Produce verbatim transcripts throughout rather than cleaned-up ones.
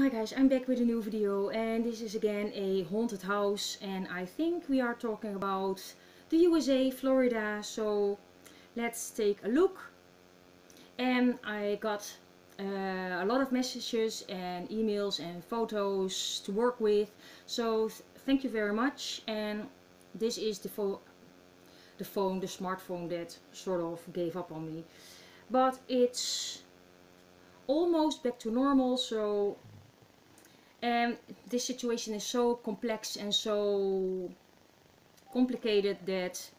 Hi guys, I'm back with a new video, and this is again a haunted house, and I think we are talking about the U S A, Florida, so let's take a look. And I got uh, a lot of messages and emails and photos to work with, so th thank you very much. And this is the, pho the phone, the smartphone that sort of gave up on me, but it's almost back to normal. So and this situation is so complex and so complicated that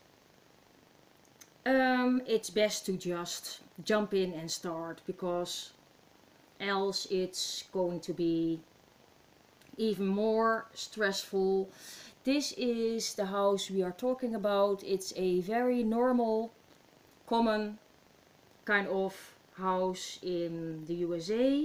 um, it's best to just jump in and start, because else it's going to be even more stressful. This is the house we are talking about. It's a very normal, common kind of house in the U S A.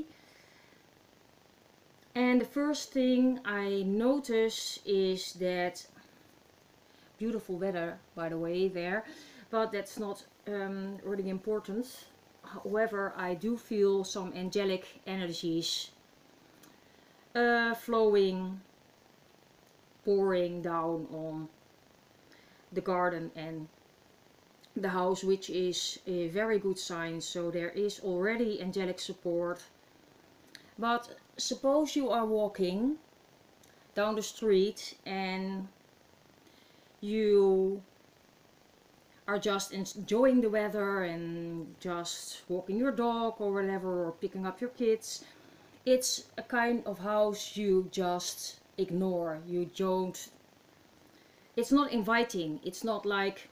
And the first thing I notice is that beautiful weather, by the way, there, but that's not um, really important. However, I do feel some angelic energies uh, flowing, pouring down on the garden and the house, which is a very good sign. So there is already angelic support. But suppose you are walking down the street and you are just enjoying the weather and just walking your dog or whatever, or picking up your kids. It's a kind of house you just ignore. You don't, it's not inviting. It's not like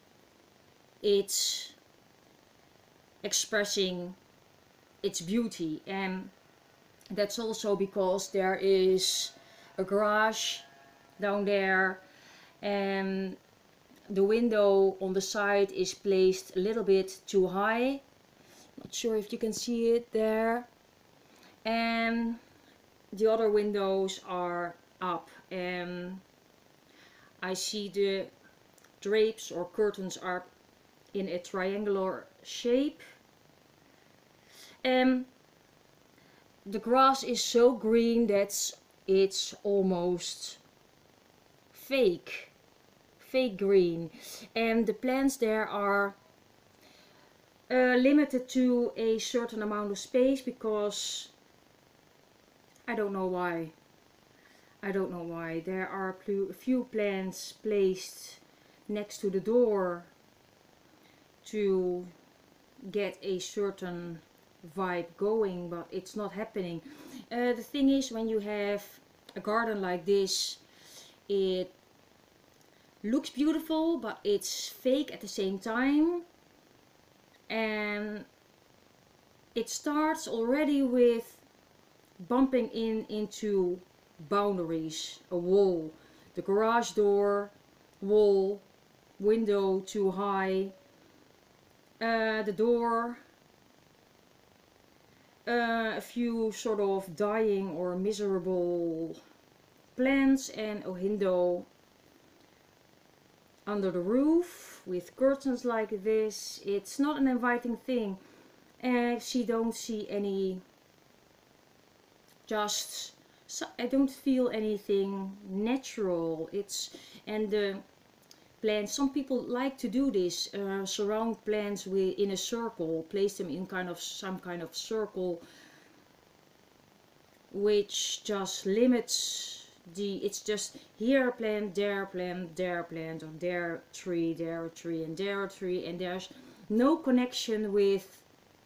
it's expressing its beauty. And that's also because there is a garage down there, and the window on the side is placed a little bit too high. Not sure if you can see it there. And the other windows are up, and I see the drapes or curtains are in a triangular shape. And the grass is so green that it's almost fake, fake green. And the plants there are uh, limited to a certain amount of space, because I don't know why. I don't know why. There are a few plants placed next to the door to get a certain vibe going, but it's not happening. Uh, the thing is, when you have a garden like this, it looks beautiful, but it's fake at the same time. And it starts already with bumping in into boundaries, a wall, the garage door, wall, window too high, uh, the door, Uh, a few sort of dying or miserable plants, and a window under the roof with curtains like this. It's not an inviting thing. And she don't see any, just so, I don't feel anything natural. It's, and the plants, some people like to do this, uh, surround plants with, in a circle, place them in kind of some kind of circle, which just limits the, it's just here a plant, there a plant, there a plant, or there a tree, there a tree, and there a tree, and there's no connection with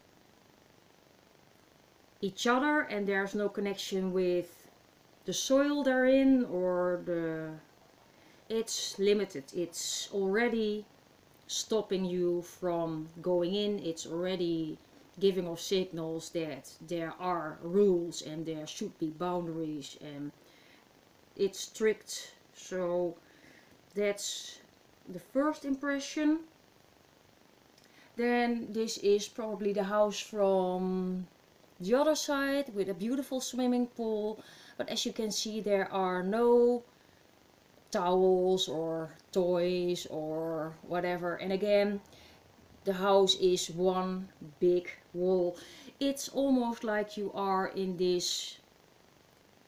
each other, and there's no connection with the soil they're in, or the, it's limited. It's already stopping you from going in. It's already giving off signals that there are rules and there should be boundaries, and it's strict. So that's the first impression. Then this is probably the house from the other side with a beautiful swimming pool, but as you can see, there are no towels or toys or whatever. And again, the house is one big wall. It's almost like you are in this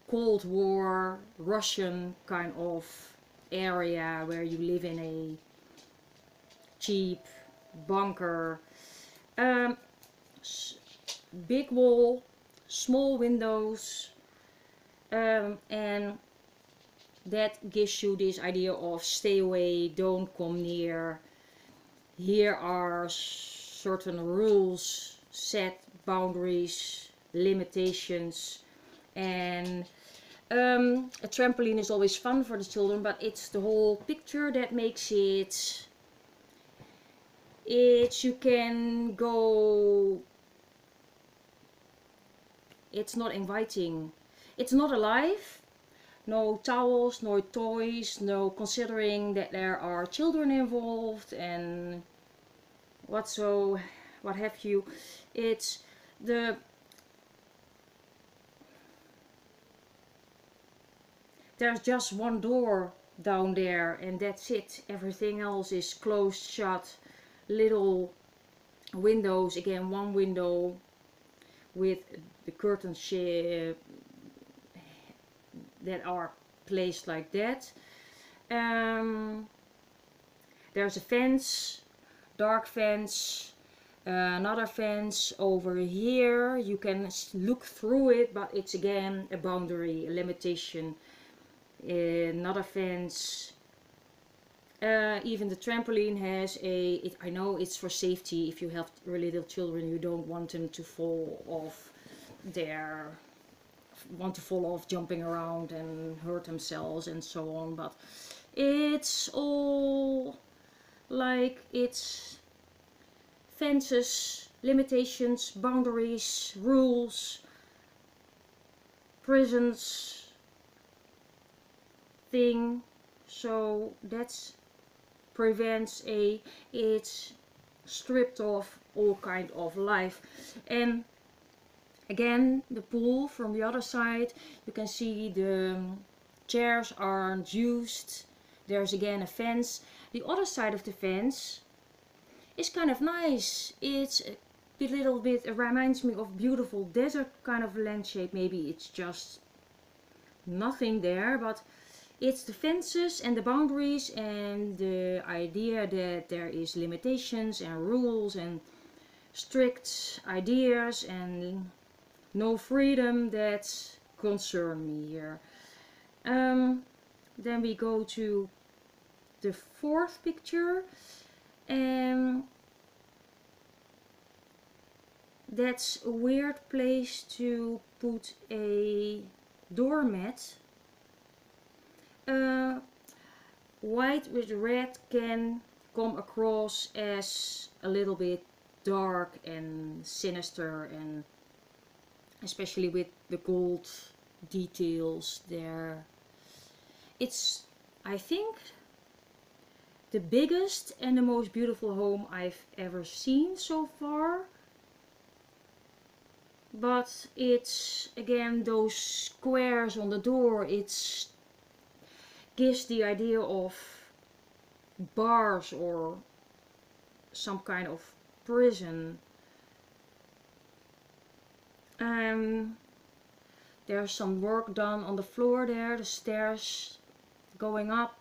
Cold War Russian kind of area where you live in a cheap bunker. Um, big wall, small windows, um, and that gives you this idea of stay away, don't come near. Here are certain rules, set boundaries, limitations, and um, a trampoline is always fun for the children, but it's the whole picture that makes it. It's you can go. It's not inviting. It's not alive. No towels, no toys, no considering that there are children involved and what so, what have you. It's the there's just one door down there and that's it. Everything else is closed, shut, little windows. Again, one window with the curtains sh that are placed like that. Um, there's a fence, dark fence, uh, another fence over here. You can look through it, but it's again a boundary, a limitation. Another fence. Uh, even the trampoline has a, it, I know it's for safety. If you have little children, you don't want them to fall off their, want to fall off jumping around and hurt themselves and so on. But it's all like it's fences, limitations, boundaries, rules, prisons thing. So that's prevents a, it's stripped off all kind of life. And again, the pool from the other side, you can see the chairs aren't used. There's again a fence. The other side of the fence is kind of nice. It's a little bit, it reminds me of beautiful desert kind of landscape. Maybe it's just nothing there, but it's the fences and the boundaries and the idea that there is limitations and rules and strict ideas and no freedom that concern me here. Um, then we go to the fourth picture, and that's a weird place to put a doormat. Uh, white with red can come across as a little bit dark and sinister, and especially with the gold details there. It's, I think, the biggest and the most beautiful home I've ever seen so far. But it's again those squares on the door, it's gives the idea of bars or some kind of prison. Um, there's some work done on the floor there, the stairs going up.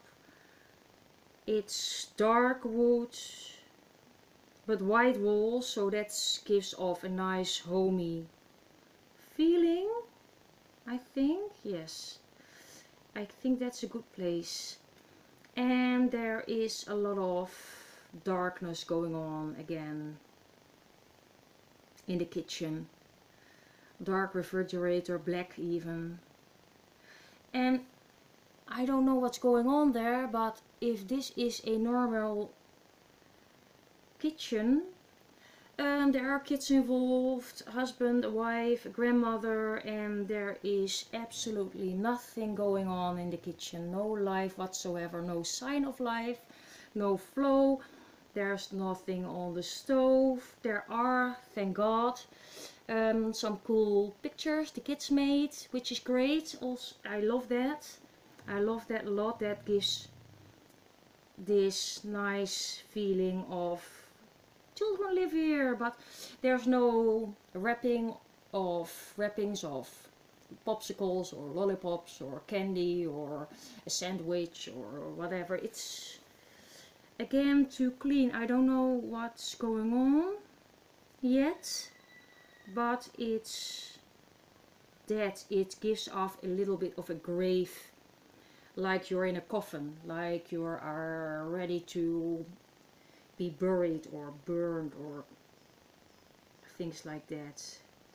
It's dark wood but white walls, so that gives off a nice homey feeling, I think. Yes, I think that's a good place. And there is a lot of darkness going on again in the kitchen. Dark refrigerator, black even. And I don't know what's going on there, but if this is a normal kitchen, um, there are kids involved, husband, a wife, a grandmother, and there is absolutely nothing going on in the kitchen. No life whatsoever, no sign of life, no flow. There's nothing on the stove. There are, thank God, um, some cool pictures the kids made, which is great. Also, I love that. I love that a lot. That gives this nice feeling of children live here, but there's no wrapping of wrappings of popsicles or lollipops or candy or a sandwich or whatever. It's again too clean. I don't know what's going on yet, but it's that it gives off a little bit of a grave, like you're in a coffin, like you are ready to be buried or burned or things like that.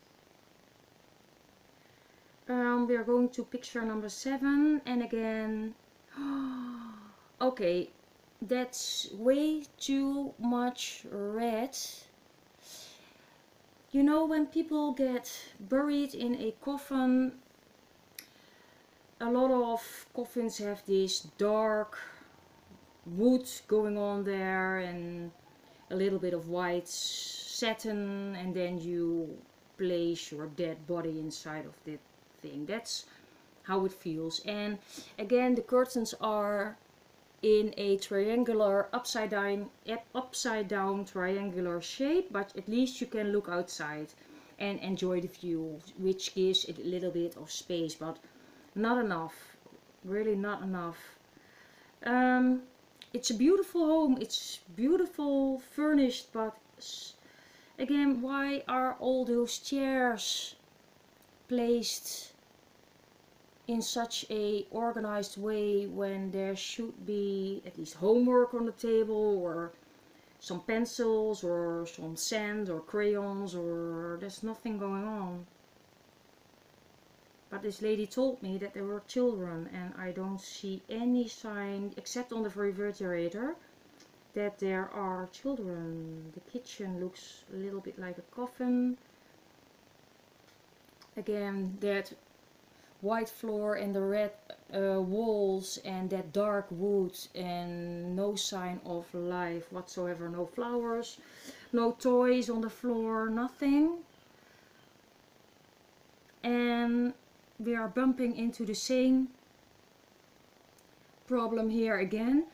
Um, we are going to picture number seven, and again, okay, that's way too much red. You know, when people get buried in a coffin, a lot of coffins have this dark wood going on there and a little bit of white satin, and then you place your dead body inside of the thing. That's how it feels. And again, the curtains are in a triangular upside down upside down triangular shape, but at least you can look outside and enjoy the view, which gives it a little bit of space, but not enough, really not enough. Um, it's a beautiful home, it's beautiful furnished, but again, why are all those chairs placed in such a organized way when there should be at least homework on the table, or some pencils or some sand or crayons, or there's nothing going on. But this lady told me that there were children, and I don't see any sign except on the refrigerator that there are children. The kitchen looks a little bit like a coffin. Again, that white floor and the red uh, walls and that dark wood, and no sign of life whatsoever. No flowers, no toys on the floor, nothing. And we are bumping into the same problem here again.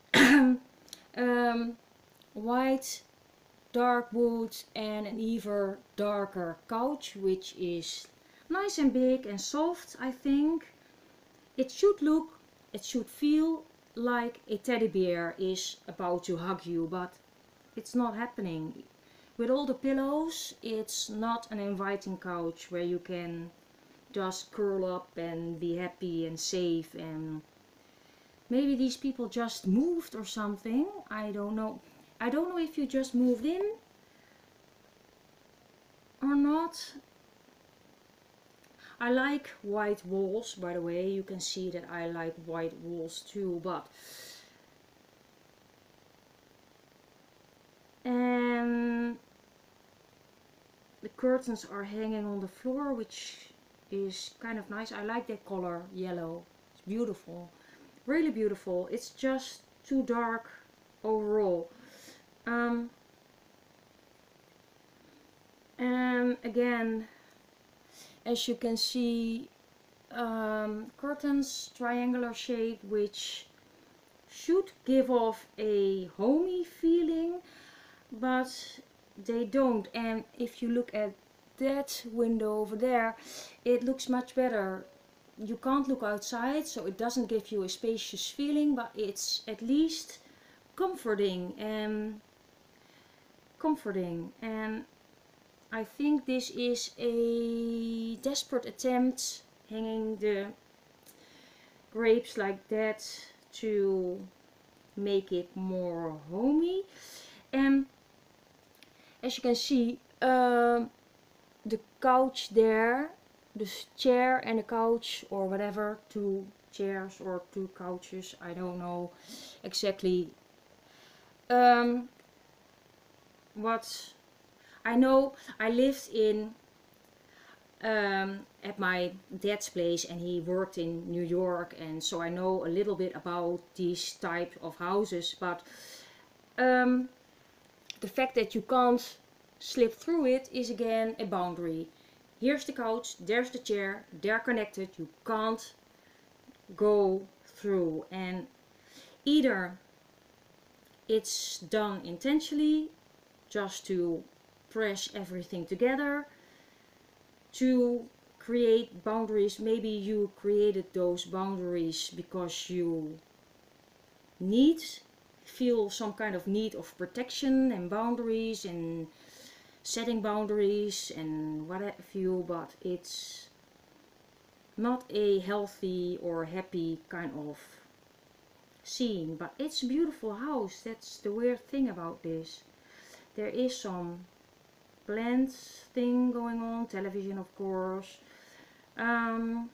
um, white, dark wood and an even darker couch, which is nice and big and soft. I think it should look, it should feel like a teddy bear is about to hug you, but it's not happening. With all the pillows, it's not an inviting couch where you can just curl up and be happy and safe. And maybe these people just moved or something. I don't know. I don't know if you just moved in or not. I like white walls, by the way. You can see that I like white walls too, but and the curtains are hanging on the floor, which is kind of nice. I like that color, yellow. It's beautiful, really beautiful. It's just too dark overall. Um, and again, as you can see, um, curtains triangular shape, which should give off a homey feeling, but they don't. And if you look at that window over there, it looks much better. You can't look outside, so it doesn't give you a spacious feeling, but it's at least comforting and comforting. And I think this is a desperate attempt, hanging the grapes like that to make it more homey. And as you can see, um, the couch there, the chair and the couch, or whatever, two chairs or two couches, I don't know exactly um, what. I know I lived in um, at my dad's place, and he worked in New York, and so I know a little bit about these type of houses, but um, the fact that you can't slip through it is again a boundary. Here's the couch, there's the chair, they're connected, you can't go through. And either it's done intentionally just to press everything together to create boundaries. Maybe you created those boundaries because you need, feel some kind of need of protection and boundaries and setting boundaries and what have you, but it's not a healthy or happy kind of scene. But it's a beautiful house. That's the weird thing about this. There is some plant thing going on, television of course, um,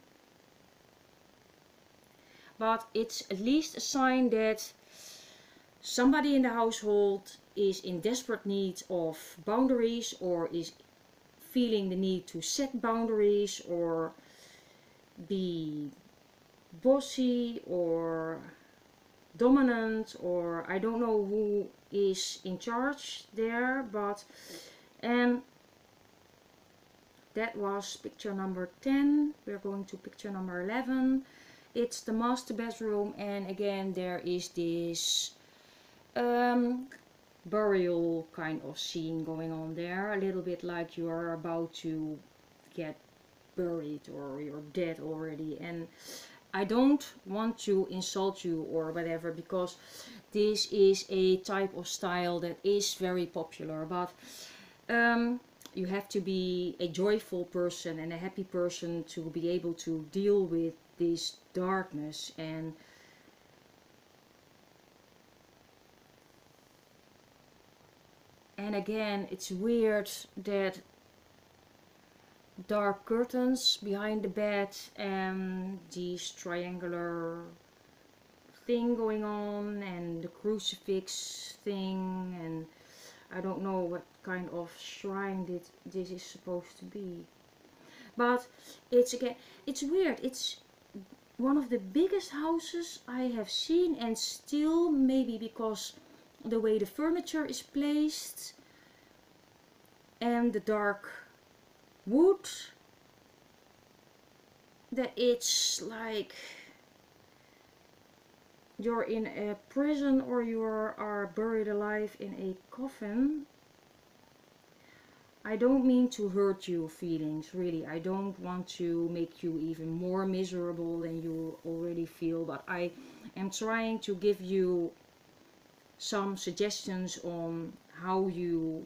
but it's at least a sign that somebody in the household is in desperate need of boundaries, or is feeling the need to set boundaries, or be bossy or dominant, or I don't know who is in charge there. But and that was picture number ten. We're going to picture number eleven. It's the master bedroom, and again there is this um, burial kind of scene going on there, a little bit like you are about to get buried or you're dead already. And I don't want to insult you or whatever, because this is a type of style that is very popular, but um, you have to be a joyful person and a happy person to be able to deal with this darkness. And and again, it's weird that dark curtains behind the bed and this triangular thing going on and the crucifix thing, and I don't know what kind of shrine this, this is supposed to be. But it's again, it's weird. It's one of the biggest houses I have seen, and still, maybe because the way the furniture is placed and the dark wood, that it's like you're in a prison or you are buried alive in a coffin. I don't mean to hurt your feelings, really. I don't want to make you even more miserable than you already feel, but I am trying to give you some suggestions on how you,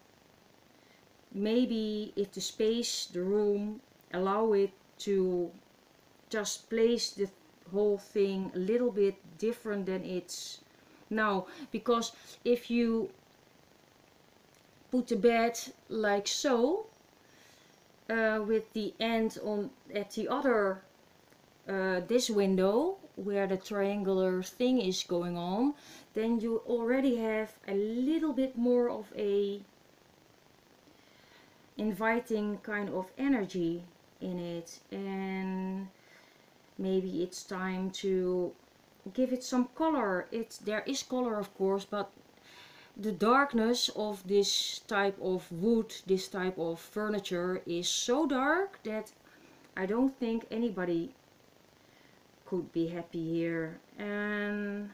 maybe if the space, the room, allow it to just place the whole thing a little bit different than it's now. Because if you put the bed like so, uh, with the end on at the other uh, this window where the triangular thing is going on, then you already have a little bit more of a inviting kind of energy in it. And maybe it's time to give it some color. It's there is color of course, but the darkness of this type of wood, this type of furniture is so dark that I don't think anybody could be happy here, and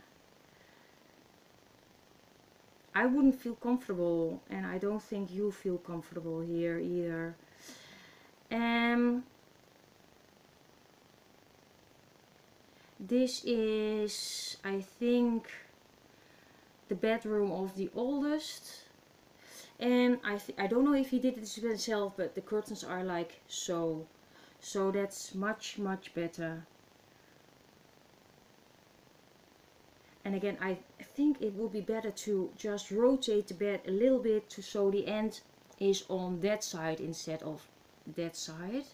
I wouldn't feel comfortable, and I don't think you feel comfortable here either. And this is, I think, the bedroom of the oldest, and I th I don't know if he did this himself, but the curtains are like so, so that's much much better. And again, I think it would be better to just rotate the bed a little bit to so the end is on that side instead of that side.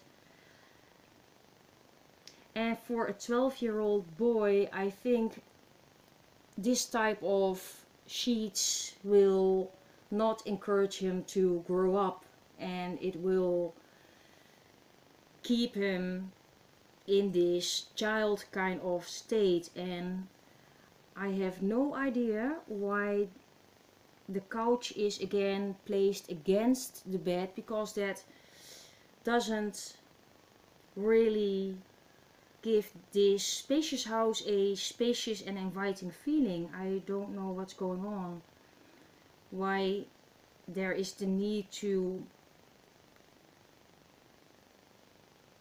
And for a twelve year old boy, I think this type of sheets will not encourage him to grow up, and it will keep him in this child kind of state. And I have no idea why the couch is again placed against the bed, because that doesn't really give this spacious house a spacious and inviting feeling. I don't know what's going on, why there is the need to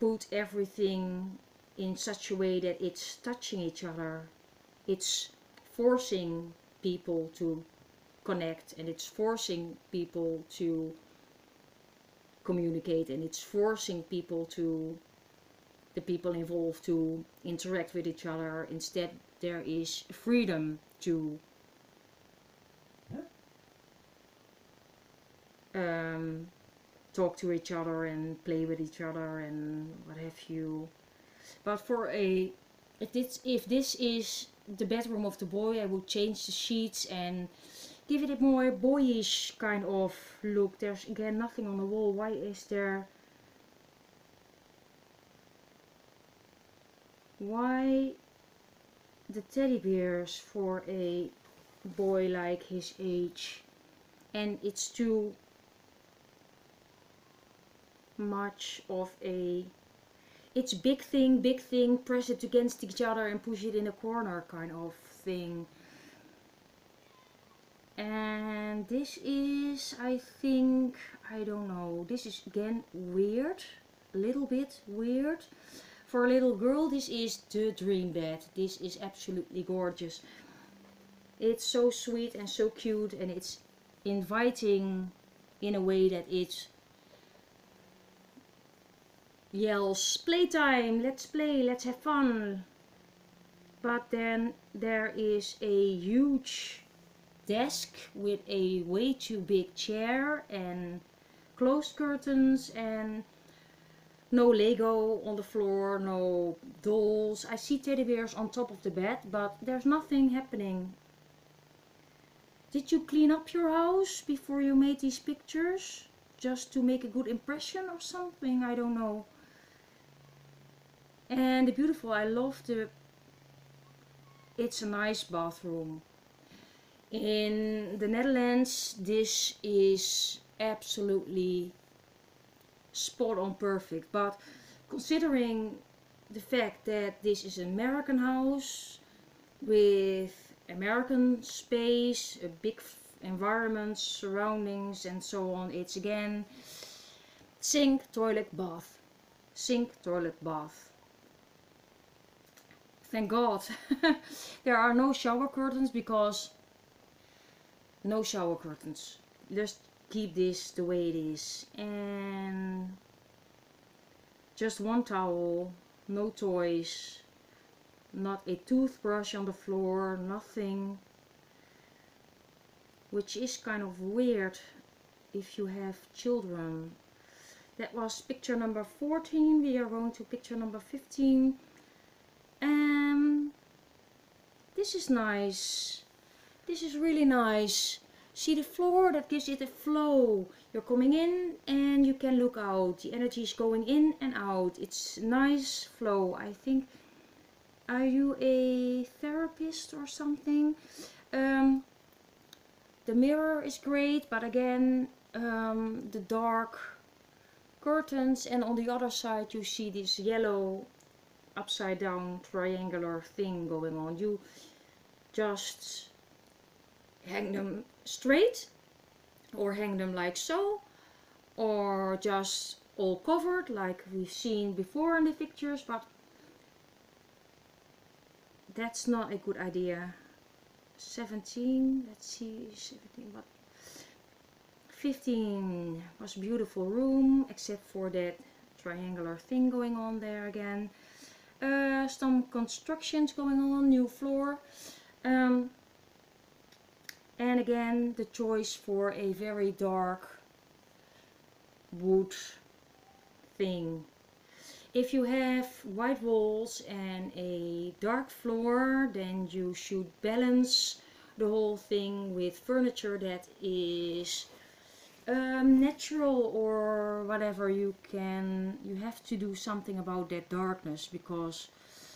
put everything in such a way that it's touching each other. It's forcing people to connect, and it's forcing people to communicate, and it's forcing people to, the people involved, to interact with each other. Instead, there is freedom to um, talk to each other and play with each other and what have you. But for a, if this, if this is the bedroom of the boy, I would change the sheets and give it a more boyish kind of look. There's again nothing on the wall. Why is there, why the teddy bears for a boy like his age? And it's too much of a, it's big thing, big thing, press it against each other and push it in a corner kind of thing. And this is, I think, I don't know, this is again weird, a little bit weird. For a little girl, this is the dream bed. This is absolutely gorgeous. It's so sweet and so cute, and it's inviting in a way that it yells, playtime, let's play, let's have fun. But then there is a huge desk with a way too big chair and closed curtains and no Lego on the floor, no dolls. I see teddy bears on top of the bed, but there's nothing happening. Did you clean up your house before you made these pictures? Just to make a good impression or something? I don't know. And the beautiful, I love the, it's a nice bathroom. In the Netherlands, this is absolutely spot on perfect. But considering the fact that this is an American house with American space, a big environment, surroundings and so on, it's again sink, toilet, bath. Sink, toilet, bath. Thank God. There are no shower curtains, because no shower curtains. Just keep this the way it is. And just one towel, no toys, not a toothbrush on the floor, nothing. Which is kind of weird if you have children. That was picture number fourteen. We are going to picture number fifteen. Um, this is nice. This is really nice. See the floor? That gives it a flow. You're coming in and you can look out. The energy is going in and out. It's nice flow. I think, are you a therapist or something? Um, the mirror is great, but again, um, the dark curtains, and on the other side you see this yellow upside down triangular thing going on. You just hang them straight, or hang them like so, or just all covered like we've seen before in the pictures, but that's not a good idea. seventeen, let's see, seventeen, what? fifteen was a beautiful room, except for that triangular thing going on there again. Uh, some constructions going on, new floor. Um, and again, the choice for a very dark wood thing. If you have white walls and a dark floor, then you should balance the whole thing with furniture that is um, natural or whatever. You can, you have to do something about that darkness, because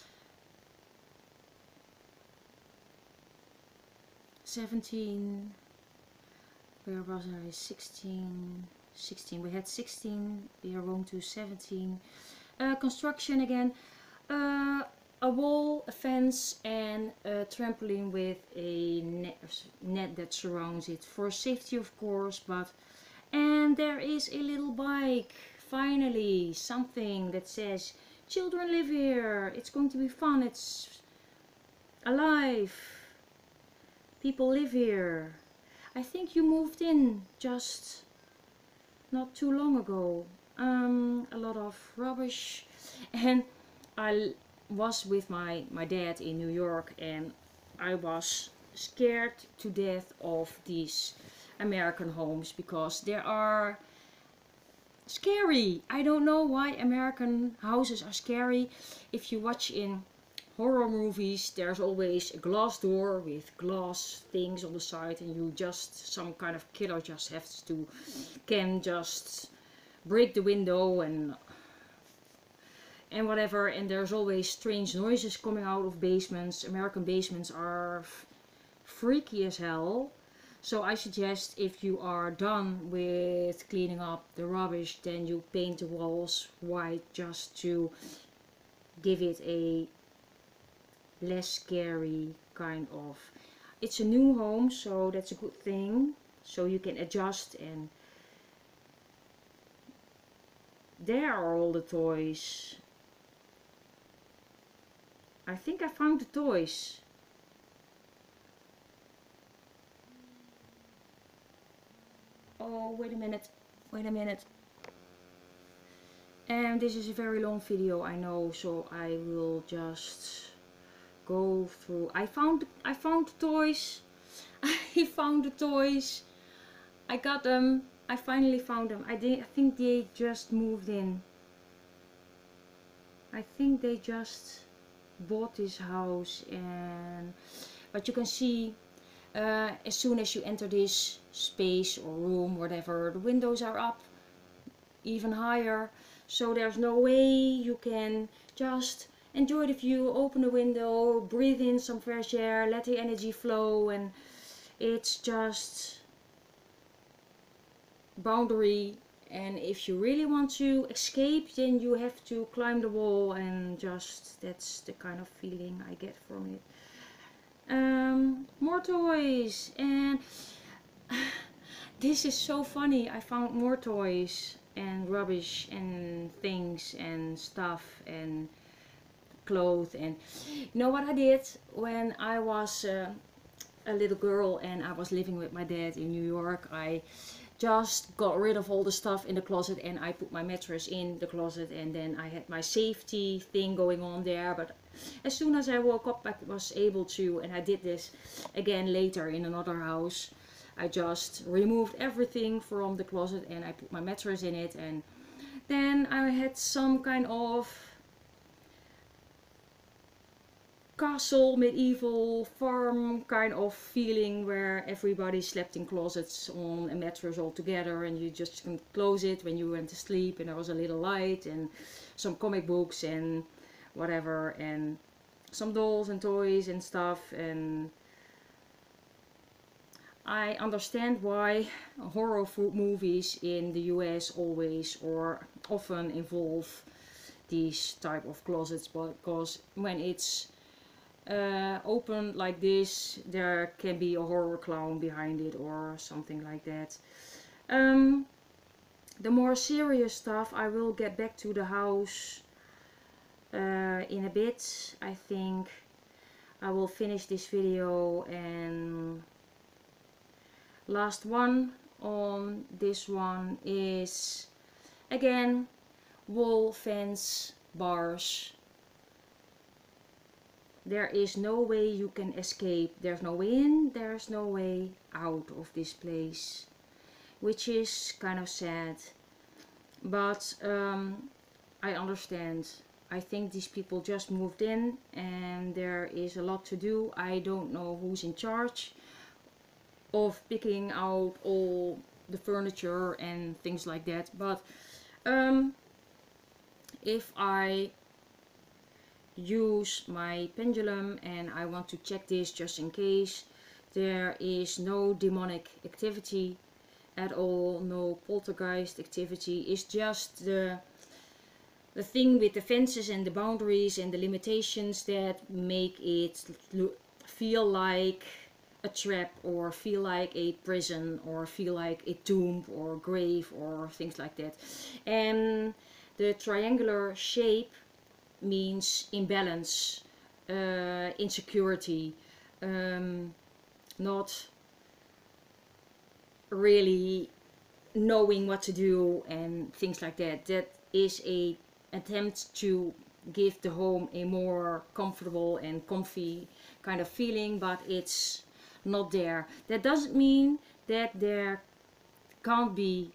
seventeen, where was I? sixteen, sixteen, we had sixteen, we are going to seventeen. Uh, construction again, uh, a wall, a fence and a trampoline with a net, net that surrounds it for safety, of course. But and there is a little bike finally something that says children live here, it's going to be fun, it's alive, people live here. I think you moved in just not too long ago. Um, a lot of rubbish. And I was with my, my dad in New York, and I was scared to death of these American homes because there are scary. I don't know why American houses are scary. If you watch in horror movies, there's always a glass door with glass things on the side, and you just, some kind of killer just has to, can just break the window and and whatever, and there's always strange noises coming out of basements. American basements are freaky as hell. So I suggest if you are done with cleaning up the rubbish, then you paint the walls white just to give it a less scary kind of. It's a new home, so that's a good thing. So you can adjust, and there are all the toys. I think I found the toys. Oh, wait a minute. Wait a minute. And this is a very long video, I know, so I will just go through. I found I found the toys. I found the toys. I got them. I finally found them. I did I think they just moved in. I think they just bought this house, and but you can see uh, as soon as you enter this space or room, whatever, the windows are up even higher, so there's no way you can just enjoy the view, open the window, breathe in some fresh air, let the energy flow, and it's just boundary. And if you really want to escape, then you have to climb the wall, and just, that's the kind of feeling I get from it. Um, more toys, and this is so funny. I found more toys and rubbish and things and stuff and clothes. And you know what I did when I was uh, a little girl and I was living with my dad in New York? I just got rid of all the stuff in the closet, and I put my mattress in the closet, and then I had my safety thing going on there. But as soon as I woke up, I was able to, and I did this again later in another house, I just removed everything from the closet and I put my mattress in it, and then I had some kind of castle, medieval farm kind of feeling where everybody slept in closets on a mattress all together, and you just can close it when you went to sleep, and there was a little light and some comic books and whatever, and some dolls and toys and stuff. And I understand why horror movies in the U S always or often involve these type of closets, because when it's Uh, open like this, there can be a horror clown behind it or something like that. Um, the more serious stuff, I will get back to the house uh, in a bit. I think I will finish this video, and last one on this one is again wall, fence, bars. There is no way you can escape. There's no way in, there's no way out of this place, which is kind of sad. But um, I understand. I think these people just moved in and there is a lot to do. I don't know who's in charge of picking out all the furniture and things like that. But um, if I use my pendulum and I want to check this just in case, there is no demonic activity at all, no poltergeist activity. It's just the the thing with the fences and the boundaries and the limitations that make it feel like a trap or feel like a prison or feel like a tomb or grave or things like that. And the triangular shape means imbalance, uh, insecurity, um, not really knowing what to do and things like that. That is a attempt to give the home a more comfortable and comfy kind of feeling, but it's not there. That doesn't mean that there can't be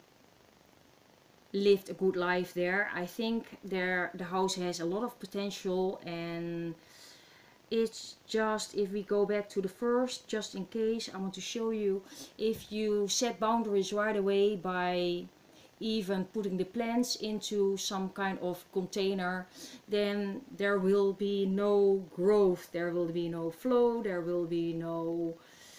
lived a good life there. I think there the house has a lot of potential, and it's just, if we go back to the first, just in case, I want to show you, if you set boundaries right away by even putting the plants into some kind of container, then there will be no growth, there will be no flow, there will be no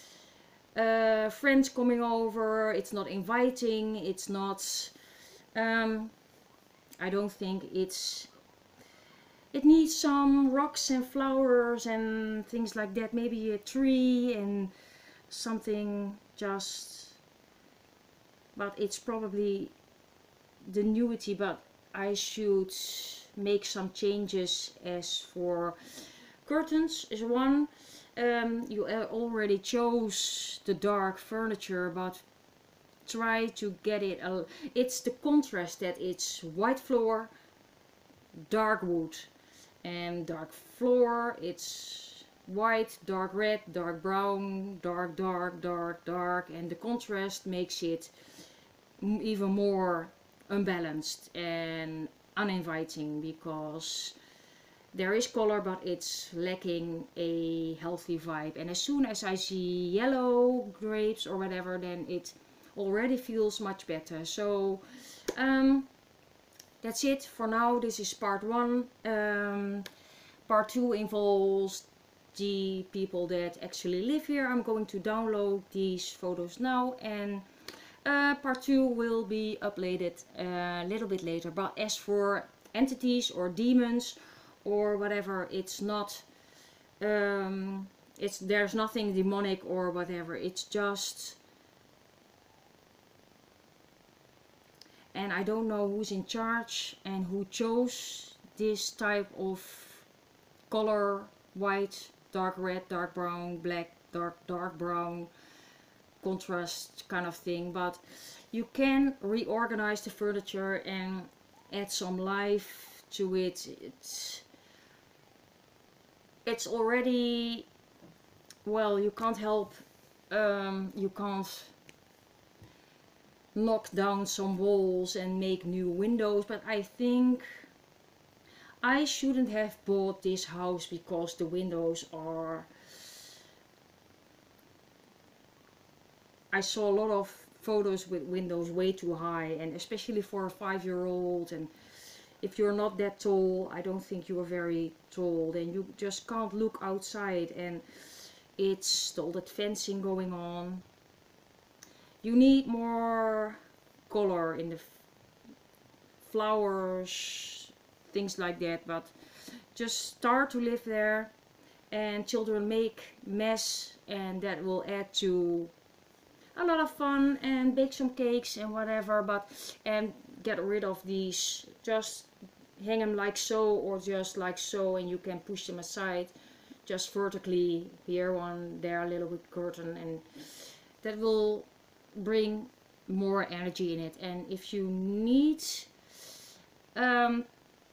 uh, friends coming over, it's not inviting, it's not, um, I don't think it's, it needs some rocks and flowers and things like that, maybe a tree and something just, but it's probably the newity, but I should make some changes. As for curtains is one, um, you already chose the dark furniture, but try to get it, a, it's the contrast that it's white floor, dark wood, and dark floor, it's white, dark red, dark brown, dark, dark, dark, dark, and the contrast makes it even more unbalanced and uninviting, because there is color but it's lacking a healthy vibe. And as soon as I see yellow grapes or whatever, then it already feels much better. So um, that's it for now. This is part one. Um, part two involves the people that actually live here. I'm going to download these photos now, and uh, part two will be uploaded a little bit later. But as for entities or demons or whatever, it's not, um, it's there's nothing demonic or whatever. It's just, and I don't know who's in charge and who chose this type of color: white, dark red, dark brown, black, dark dark brown, contrast kind of thing. But you can reorganize the furniture and add some life to it. It's it's already, well, you can't help, um, you can't knock down some walls and make new windows, but I think I shouldn't have bought this house because the windows are, I saw a lot of photos with windows way too high, and especially for a five-year-old, and if you're not that tall, I don't think you are very tall, then you just can't look outside, and it's all that fencing going on. You need more color in the flowers, things like that. But just start to live there, and children make mess, and that will add to a lot of fun, and bake some cakes and whatever. But and get rid of these, just hang them like so, or just like so, and you can push them aside just vertically, here one, there a little bit curtain, and that will bring more energy in it. And if you need um,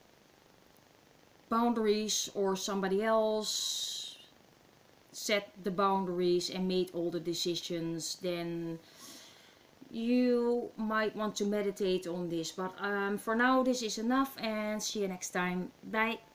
boundaries, or somebody else set the boundaries and made all the decisions, then you might want to meditate on this. But um, for now, this is enough, and see you next time. Bye.